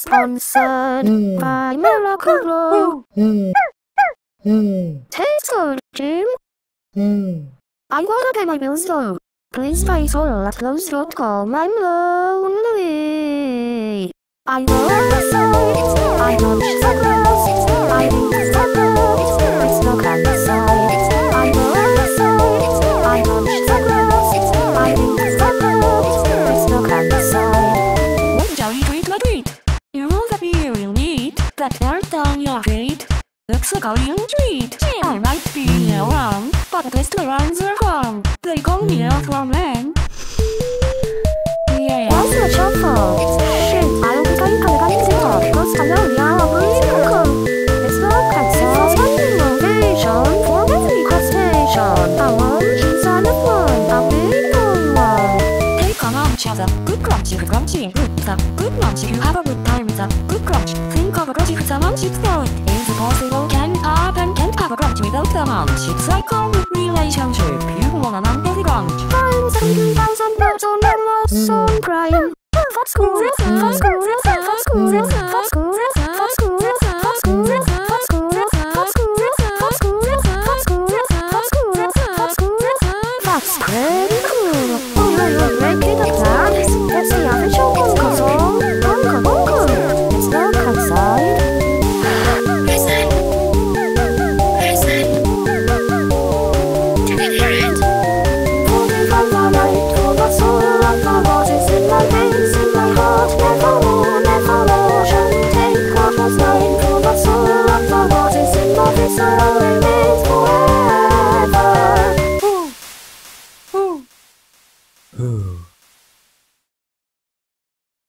Sponsored by Miracle. Tastes good, Jim. I wanna pay my bills though. Please pay Solar at close.com. I'm lonely. I know the sights. I know the struggles. I think it's the girls. It's no kind of sights. I know the sights. I know the struggles. I think it's the girls. It's no kind of sights. One jolly treat, my treat. You know that you will need that part down your feet. Looks like a young treat. I might be wrong, but at least the rhymes are wrong. They call me a from man. Yeah. What's the shuffle? Shit, I don't think I can get it up. Cause I know you're a miracle. It's not that so standing ovation for every question. I want she's on the one, a big one. Take on each other. Good crunch, good crunchy. The good lunch, you have a good time with a good crunch. Think of a crunch with a munch, it's throw it. Is it possible? Can't have a crunch without the munch. It's like a good relationship. You want an unhealthy crunch. Find 17,000 birds on their lost on Prime. For school, for school, for school, for school, for school, for school, for school, for school, for school, for school, for school. That's pretty cool. Oh, you're making a plan. It's the official Bongo song. Bongo, bongo. It's dark outside. Where's that? Where's that? Did I hear it?